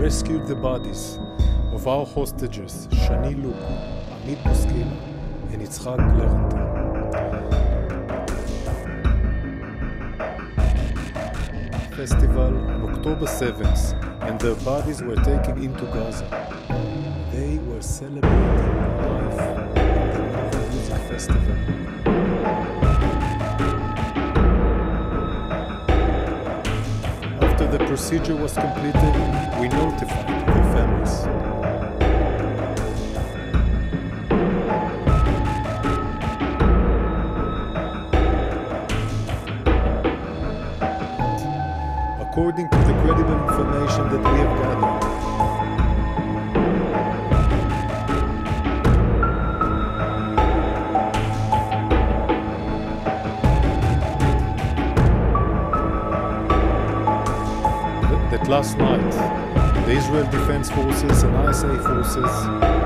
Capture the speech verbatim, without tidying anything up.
rescued the bodies of our hostages, Shani Luke, Amit Buskila, and Yitzhak Lerenthal. Festival on October seventh, and their bodies were taken into Gaza. They were celebrating life at the music festival. After the procedure was completed, we notified their families. According to the credible information that we have gathered, that last night, the Israel Defense Forces and I S A forces